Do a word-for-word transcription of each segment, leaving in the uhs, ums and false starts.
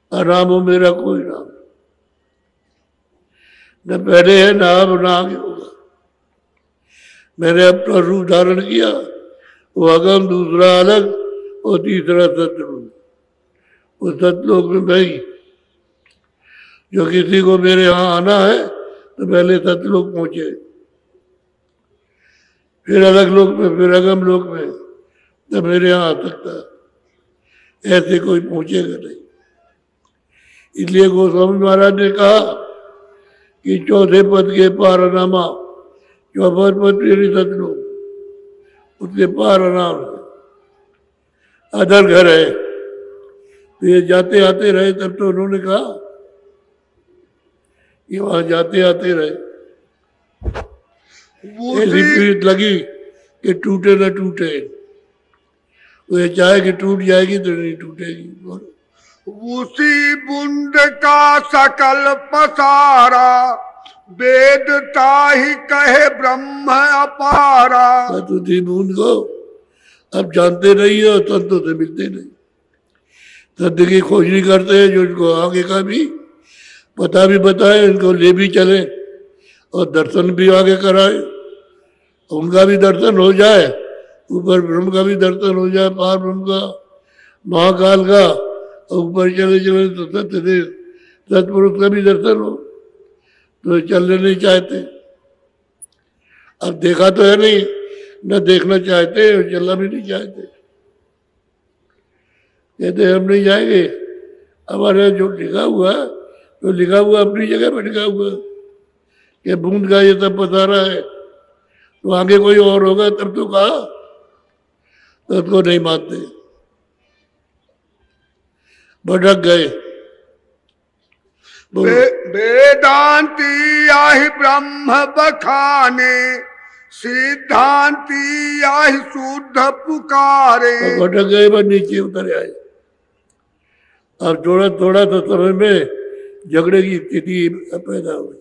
अनाम हो मेरा कोई नाम, न पहले है ना अब ना आगे होगा। मैंने अपना रूप धारण किया, वो अगम, दूसरा अलग और तीसरा सतलोक। उस सतलोक में भाई जो किसी को मेरे यहाँ आना है तो पहले सतलोक पहुंचे, फिर अलग लोक में, फिर अगम लोक में, तब मेरे यहाँ आ सकता है। ऐसे कोई पहुंचेगा नहीं। इसलिए गोस्वामी महाराज ने कहा कि चौथे पद के पार अनामा, चौथा पद मेरी सतलोक, उसके पार अनाम है, अदर घर है। तो ये जाते आते रहे, तब तो उन्होंने कहा कि वहां जाते आते रहे। ऐसी पीड़ लगी कि टूटे न टूटे, वो चाहे कि टूट जाएगी तो नहीं टूटेगी। उसी बुंद का सकल पसारा, वेदता ही कहे ब्रह्म अपारा। तो थी बूंद को अब जानते नहीं हो, तत्व से मिलते नहीं। तत्व की खोज नहीं करते हैं, जो इनको आगे का भी पता भी बताए, इनको ले भी चले और दर्शन भी आगे कराए, उनका भी दर्शन हो जाए, ऊपर ब्रह्म का भी दर्शन हो जाए, पार ब्रह्म का, महाकाल का, ऊपर चले चले तो सत्य सतपुरुष का भी दर्शन हो। तो चलने नहीं चाहते। अब देखा तो है नहीं, न देखना चाहते और चलना भी नहीं चाहते। कहते हम नहीं जाएंगे, हमारे जो लिखा हुआ तो लिखा हुआ अपनी जगह पर लिखा हुआ कि बूंद का ये सब पसारा है, तो आगे कोई और होगा तब तो कहा, तो उसको नहीं मानते, भटक गए। वे, वेदांती आहि ब्रह्म बखाने, सिद्धांती आहि शुद्ध पुकारे। तो भटक गए, बस नीचे उतर आए। अब थोड़ा थोड़ा सा समय में झगड़े की स्थिति पैदा हुई।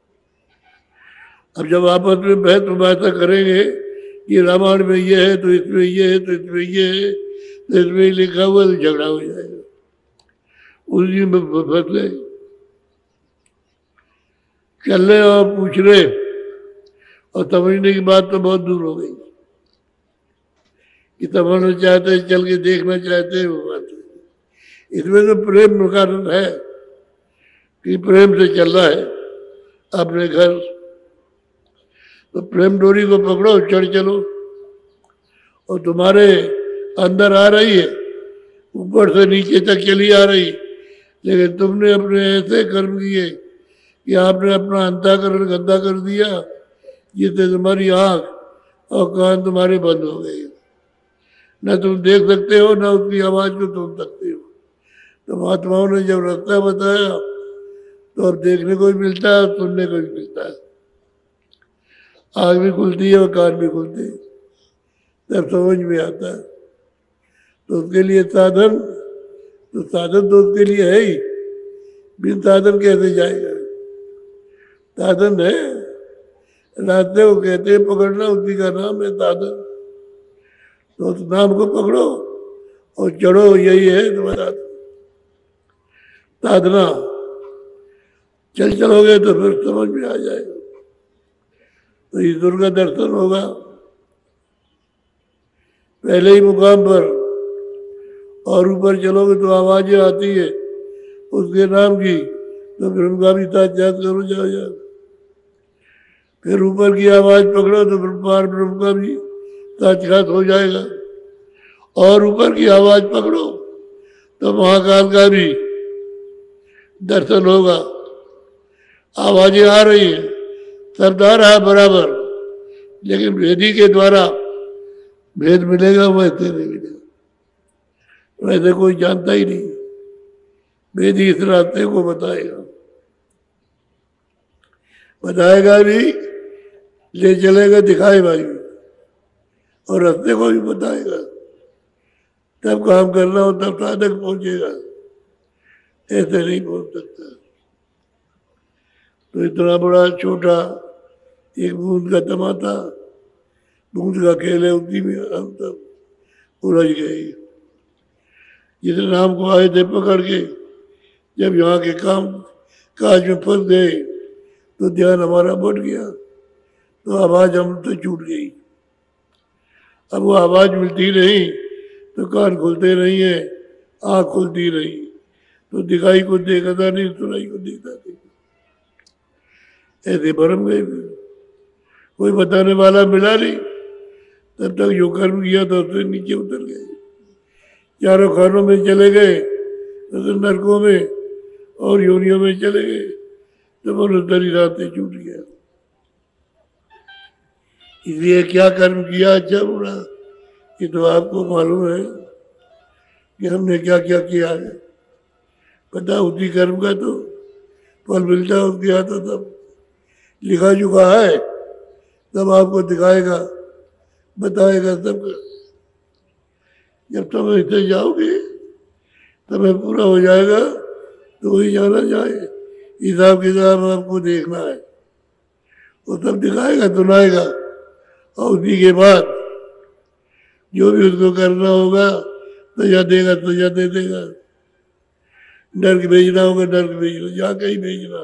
अब जब आपस में बहस मुबासा करेंगे कि रामायण में ये है तो इसमें ये है तो इसमें ये है तो इसमें लिखा हुआ, तो झगड़ा हो जाएगा, उसी में फंस गए। चल रहे और पूछ रहे और समझने की बात तो बहुत दूर हो गई कि समझना चाहते, चल के देखना चाहते, वो बात। इसमें तो प्रेम का कारण है कि प्रेम से चल रहा है अपने घर, तो प्रेम डोरी को पकड़ो, चढ़ चलो। और तुम्हारे अंदर आ रही है, ऊपर से नीचे तक चली आ रही, लेकिन तुमने अपने ऐसे कर्म किए कि आपने अपना अंतःकरण गंदा कर दिया, जिससे तुम्हारी आंख और कान तुम्हारे बंद हो गए। न तुम देख सकते हो, न उसकी आवाज को सुन सकते हो। तो महात्माओं ने जब रास्ता बताया तो अब देखने को भी मिलता है, सुनने को भी मिलता है, आँख भी खुलती है और कान भी खुलते हैं, तब समझ में आता है। तो उसके लिए साधन, तो साधन तो उसके लिए है ही, बिन साधन कैसे जाएगा? साधन है, रास्ते को कहते हैं पकड़ना, उसी का नाम है साधन। तो उस नाम को पकड़ो और चढ़ो, यही है तुम्हारा साधना। चल चलोगे तो फिर समझ में आ जाएगा, तो ईश्वर का दर्शन होगा पहले ही मुकाम पर। और ऊपर चलोगे तो आवाजें आती है उसके नाम की, तो ब्रह्म का भी साक्षात्कार हो जाएगा। फिर ऊपर की आवाज पकड़ो तो पार ब्रह्म का भी साक्षात हो जाएगा। और ऊपर की आवाज पकड़ो तो महाकाल का भी दर्शन होगा। आवाजें आ रही है, शब्द आ रहा है बराबर, लेकिन वेदी के द्वारा भेद मिलेगा, वैसे नहीं मिलेगा, वैसे कोई जानता ही नहीं। वेदी इस रास्ते को बताएगा, बताएगा भी, ले चलेगा, दिखाएगा भी, और रास्ते को भी बताएगा। तब काम करना हो तब साधक पहुंचेगा, ऐसे नहीं पहुंच सकता। तो इतना बड़ा छोटा एक बूंद का तमाशा, बूंद का खेल है, उसी में हम सब उलझ गए। जिस नाम को आए थे पकड़ के, जब यहाँ के काम काज में फंस गए तो ध्यान हमारा बढ़ गया, तो आवाज हम तो छूट गई। अब वो आवाज मिलती नहीं तो कान खुलते नहीं है, आँख खुलती रही तो दिखाई को देखता नहीं, सुनाई को देखता नहीं। ऐसे भरम गए, कोई बताने वाला मिला नहीं। तब तक जो कर्म किया था उससे नीचे उतर गए, चारों खानों में चले गए, तो नरकों में और योनियों में चले गए, तो मनुष्य शरीर से छूट गया। इसलिए क्या कर्म किया, अच्छा बुरा, ये तो आपको मालूम है कि हमने क्या क्या किया है। पता उसी कर्म का तो फल मिलता उसके हाथ, तब लिखा चुका है, तब आपको दिखाएगा, बताएगा सब। जब समय से जाओगे समय पूरा हो जाएगा तो वही जाना जाए, हिसाब किताब आपको देखना है, वो तब दिखाएगा, सुनाएगा, और उसी के बाद जो भी उसको करना होगा सजा देगा, सजा दे देगा। नर्क भेजना होगा नर्क भेजना, जहाँ कहीं भेजना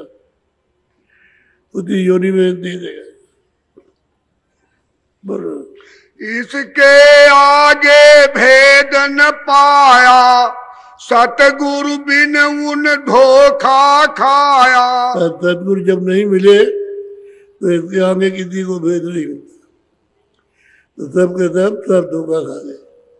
उसी योनि में दे देगा। बोलो। इसके आगे भेद न पाया, सतगुरु बिन उन धोखा खाया। सतगुरु जब नहीं मिले तो इसके आगे किसी को भेद नहीं मिलता, तो सब के सब सब धोखा खा गए।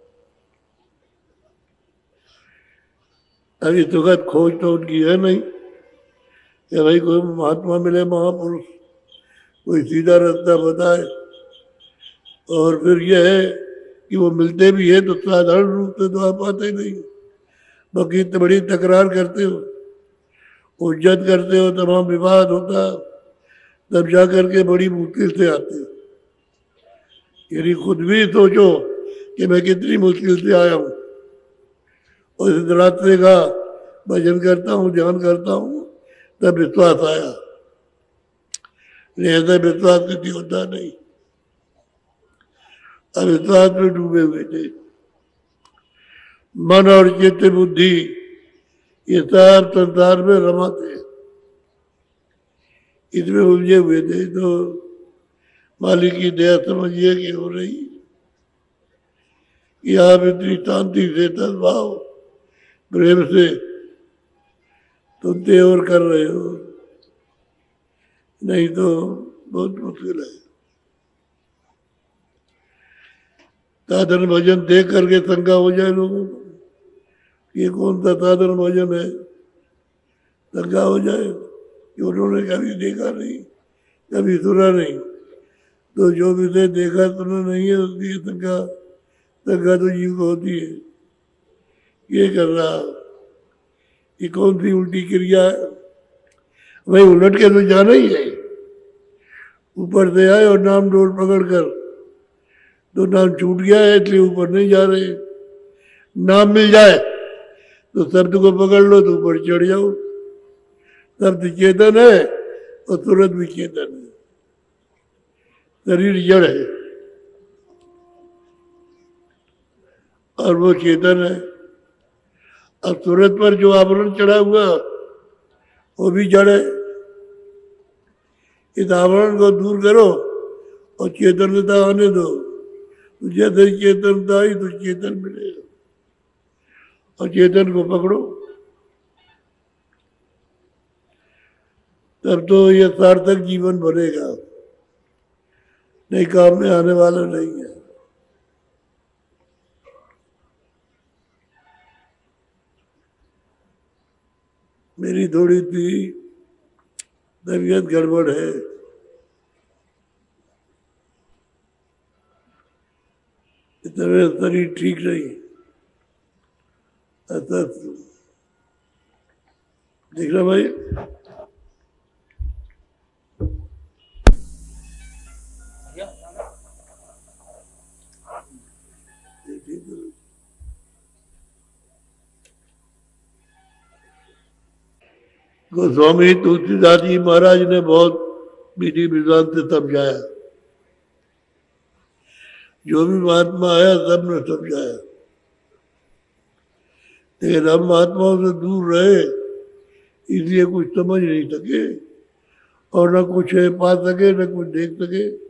अभी सुखद खोज तो उनकी है नहीं कि भाई कोई महात्मा मिले, महापुरुष कोई सीधा रास्ता बताए, और फिर यह है कि वो मिलते भी है तो साधारण रूप से तो आप पाते नहीं, बाकी तो बड़ी तकरार करते हो, उज्जत करते हो, तमाम विवाद होता, तब जा करके बड़ी मुश्किल से आते हो। यदि खुद भी सोचो कि मैं कितनी मुश्किल से आया हूँ, और इस रास्ते का भजन करता हूँ, ध्यान करता हूँ, तब विश्वास आया। ऐसा विश्वास किसी होता नहीं, अविश्वास में डूबे हुए थे। मन और चित्त बुद्धि ये सब संसार में रमा थे, इसमें उलझे हुए थे। तो मालिक की दया समझिए कि हो रही कि आप इतनी शांति से तद्भाव प्रेम से सुनते और कर रहे हो, नहीं तो बहुत मुश्किल है। साधन भजन देख करके शंका हो जाए लोगों को, ये कौन सा साधन भजन है, शंका हो जाए कि उन्होंने कभी देखा नहीं, कभी सुना नहीं। तो जो भी ने देखा सुना नहीं है उसकी शंका शंका तो जीव को होती है, ये कर रहा, ये कौन सी उल्टी क्रिया है। भाई उलट के तो जाना ही है, ऊपर से आए और नाम डोर पकड़ कर, तो नाम छूट गया है इसलिए ऊपर नहीं जा रहे। नाम मिल जाए तो शब्द को पकड़ लो तो ऊपर चढ़ जाओ। शब्द चेतन है और तुरंत भी चेतन है, शरीर जड़ है और वो चेतन है। अब सूरत पर जो आवरण चढ़ा हुआ वो भी जड़ है। इस आवरण को दूर करो और चेतनता आने दो, तो जैसे चेतनता आई तो चेतन मिलेगा, और चेतन को पकड़ो, तब तो यह सार्थक जीवन बनेगा, नहीं काम में आने वाला नहीं है। मेरी थोड़ी सी तबीयत गड़बड़ है, इतना शरीर ठीक नहीं, ऐसा देख रहा भाई। गोस्वामी तुलसीदास जी महाराज ने बहुत विधि विधान से समझाया, जो भी महात्मा आया सबने समझाया, लेकिन हम महात्माओं से दूर रहे इसलिए कुछ समझ नहीं सके और न कुछ पा सके न कुछ देख सके।